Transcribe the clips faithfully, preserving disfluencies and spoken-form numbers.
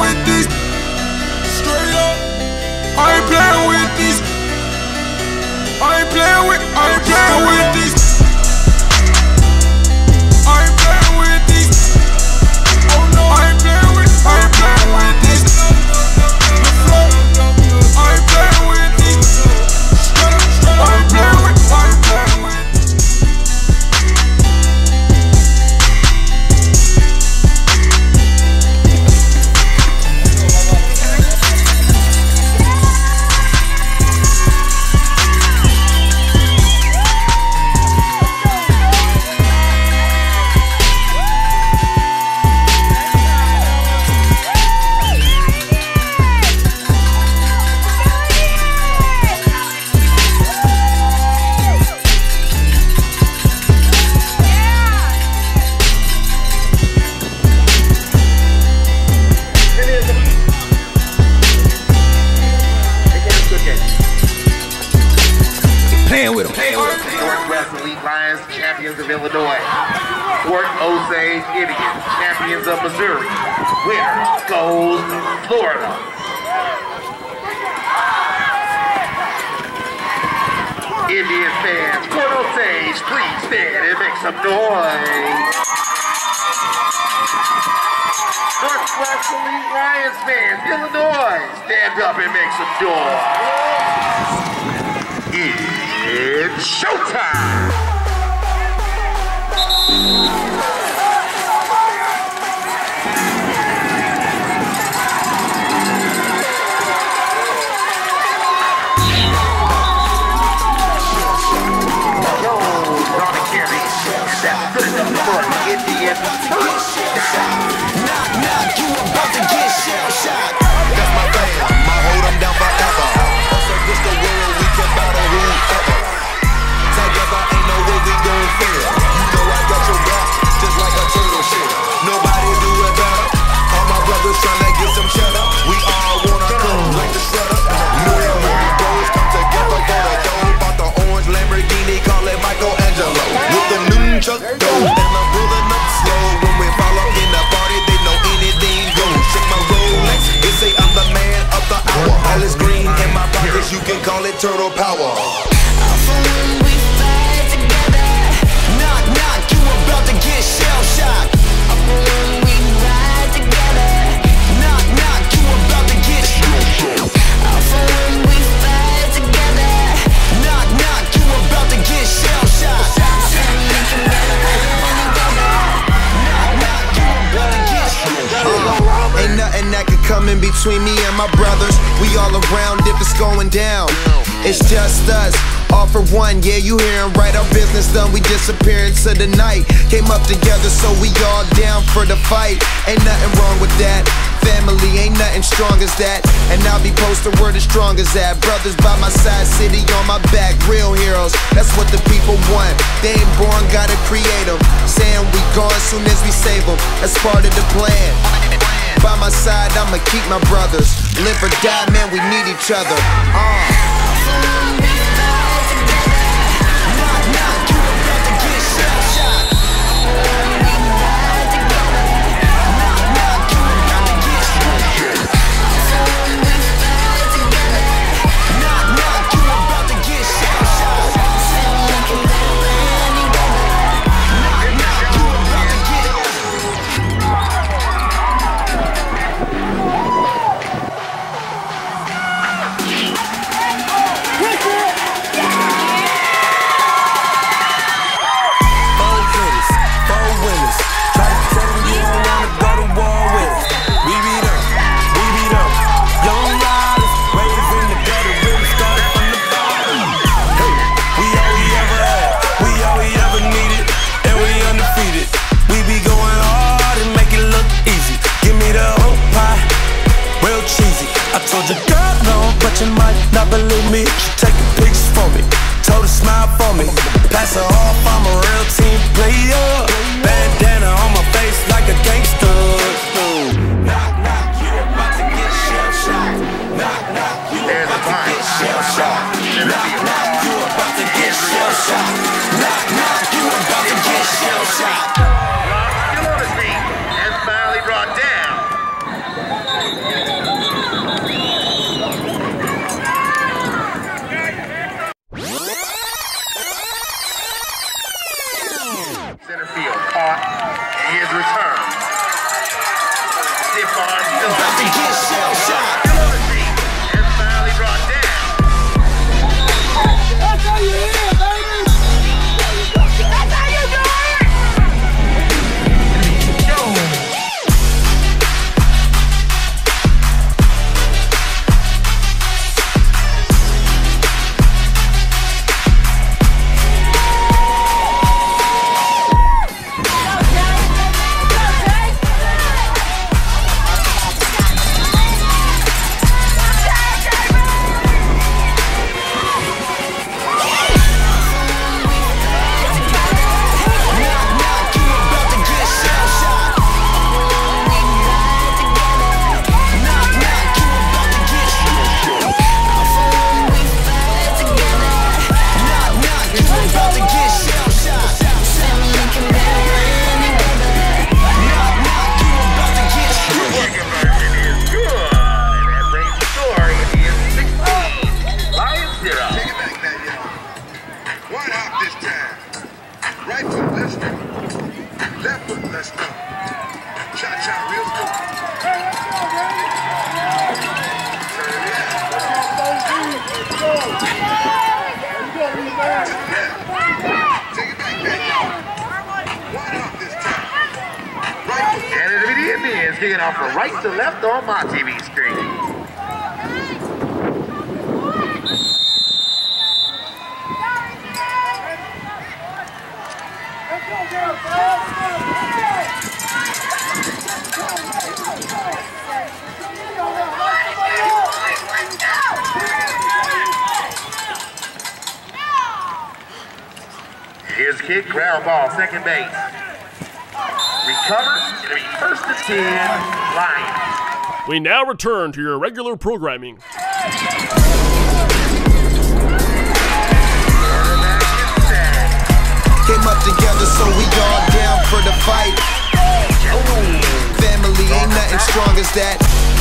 with this. Straight up, I ain't playing with this. I ain't playing with, I ain't playing with this. I ain't playing with this. Oh no, I ain't playing with, I ain't playing with this. I ain't playing with this. Straight up, straight up, I ain't playing with, I ain't playing with this. Champions of Illinois. Fort Osage Indians, champions of Missouri. Winner goes Florida. Indian fans, Fort Osage, please stand and make some noise. Northwest Elite Lions fans, Illinois, stand up and make some noise. It's showtime! Indian first down. Knock, knock, you about to get shell-shocked. That's my fam, I hold them down forever. So this the world, we can battle whoever. Together ain't no way we gon' fail. You know I got your back, just like a turtle shell. Nobody do it better. All my brothers tryna get some cheddar. We all wanna come like the shredder. New York bros come together for the dough. Bought the orange Lamborghini, call it Michelangelo. With the new Chuck dough, and I'm pulling up slow. When we fall up in the party, they know anything goes. Check my Rolex, they say I'm the man of the hour. All is green in my pockets, you can call it turtle power. Alpha when we fight together. Knock, knock, you about to get shell-shocked. Alpha when we ride together. Knock, knock, you about to get shell-shocked. Alpha when we fight together. Knock, knock, you about to get shell-shocked. Ain't nothing that could come in between me and my brothers. We all around if it's going down. It's just us, all for one. Yeah, you hearin' right, our business done. We disappear into the night. Came up together, so we all down for the fight. Ain't nothing wrong with that. Family ain't nothing strong as that. And I'll be posting where the strong as that. Brothers by my side, city on my back. Real heroes, that's what the people want. They ain't born, gotta create them. Saying we gone soon as we save them. That's part of the plan. By my side, I'ma keep my brothers. Live or die, man, we need each other. Uh. You might not believe me, she taking pictures for me. Told her smile for me. Pass her off, I'm a real team player. Bandana on my face like a gangster. Knock, knock, you about to get shell-shocked. Knock, knock, you about to get shell-shocked. Knock, knock, you about to get shell-shocked. Knock, knock, you about to get shell-shocked. Diplomacy and finally brought down. And the immediate is kicking off from right to left on my T V screen. Here's a kick, ground ball, second base. Recover, it'll be first and ten, Lions. We now return to your regular programming. Came up together, so we all down for the fight. Family ain't nothing strong as that.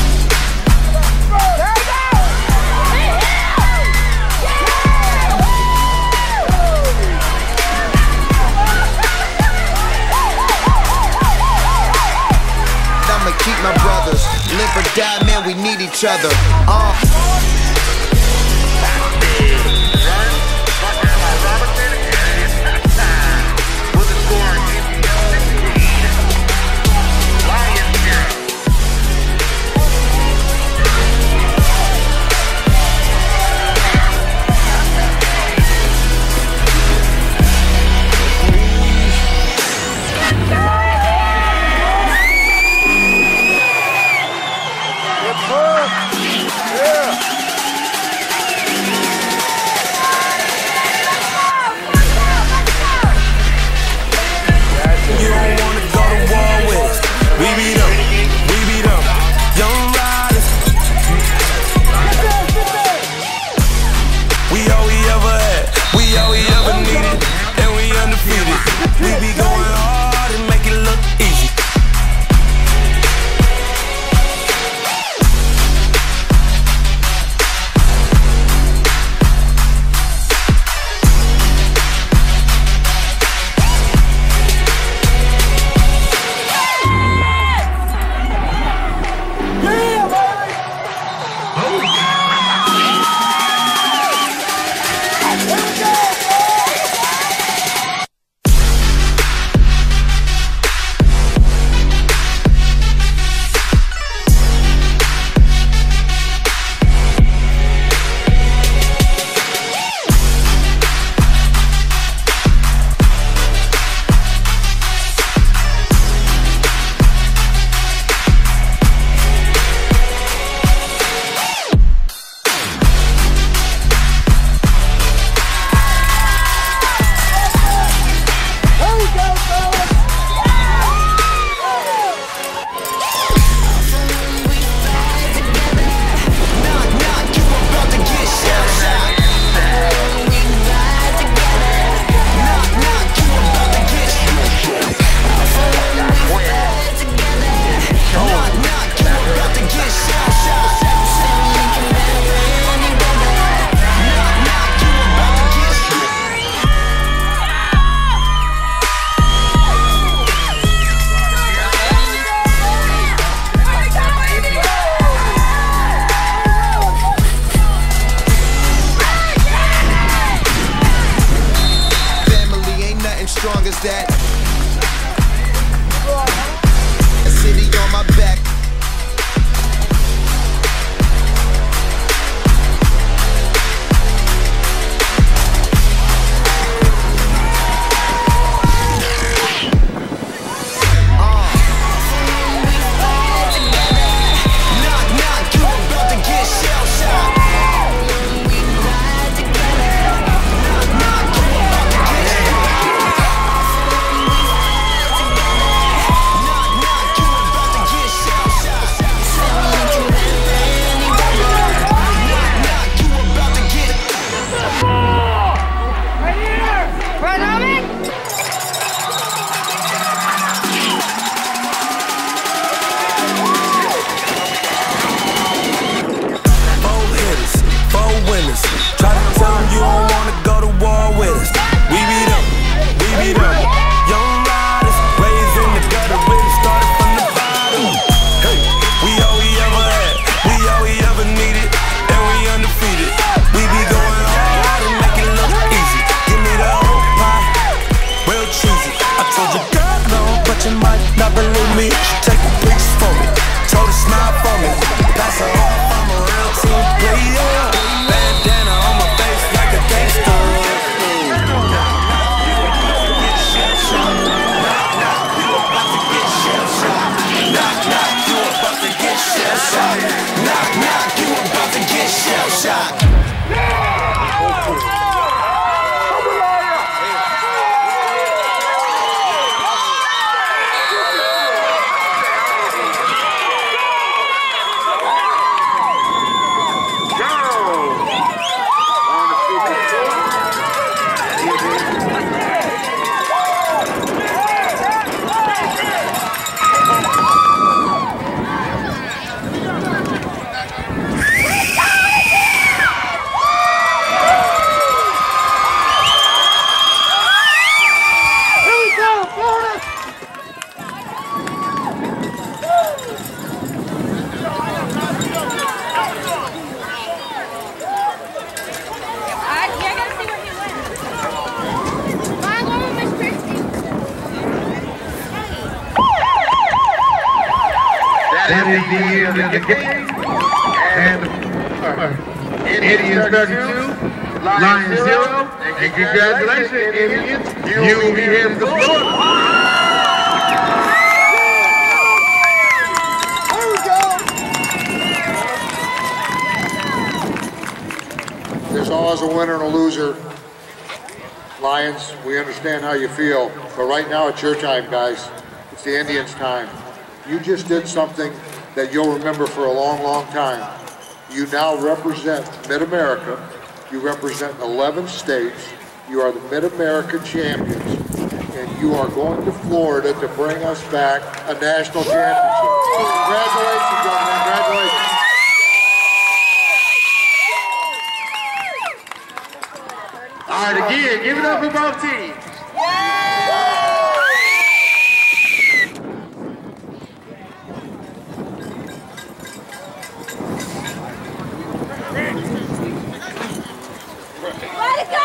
I'ma keep my brothers, live or die, man, we need each other. Uh. That a city on my back. believe me, she taking pictures for me. Told her smile for me. Pass her off, I'm a real team player. Bandana on my face like a gangster. Knock, knock, you about to get shell-shocked. Knock, knock, you about to get shell-shocked. That is the end of the game. And uh, Indians thirty-two, Lions zero. And congratulations, Indians. You will be headed to Florida. There's always a winner and a loser. Lions, we understand how you feel, but right now it's your time, guys. It's the Indians' time. You just did something that you'll remember for a long, long time. You now represent Mid-America. You represent eleven states. You are the Mid-America champions, and you are going to Florida to bring us back a national championship. Congratulations, gentlemen. Congratulations. All right, again, give it up for both teams. Let it go,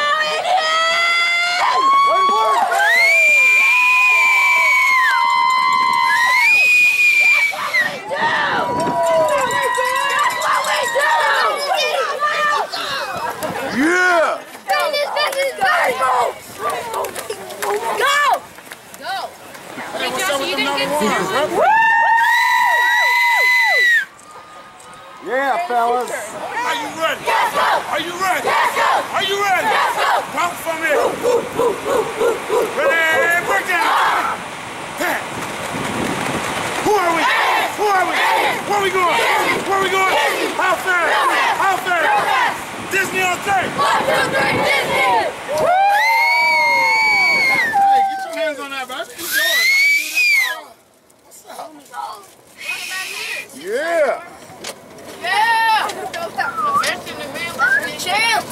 Yeah! Yeah, fellas. Are you ready? Yes, go! Are you ready? Yes, go! Are you ready? Yes, go! Come for me. Ready? Break down. Hey. Who are we? Who are we? Where are we going? Where are we going? How fast? How fast? Disney on three. One, two, three, Disney! Hey, get your hands on that, baby. It's yours. I didn't do this. What's up? Yeah. Yeah! Champ!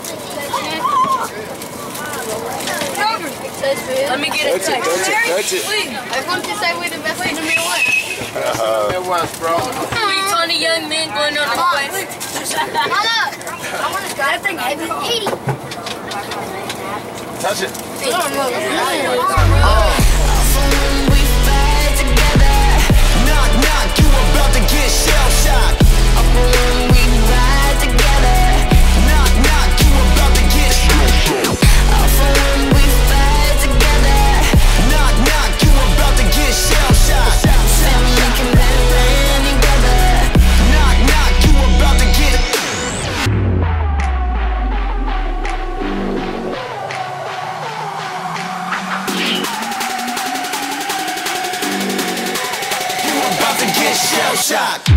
Let me get it. Touch it, touch it, touch it. I want to say we're the best in the middle one. Uh-huh. It was, bro. We twenty young men going on a quest. Hold up! I want to drive thing heavy eighty. Touch it. We fight together. Knock, knock, you about to get shell-shocked. When we ride together. Knock, knock, you about to get shell-shocked. When we fight together. Knock, knock, you about to get shell-shocked. Family can band together. Knock, knock, you about to get. You about to get shell-shocked.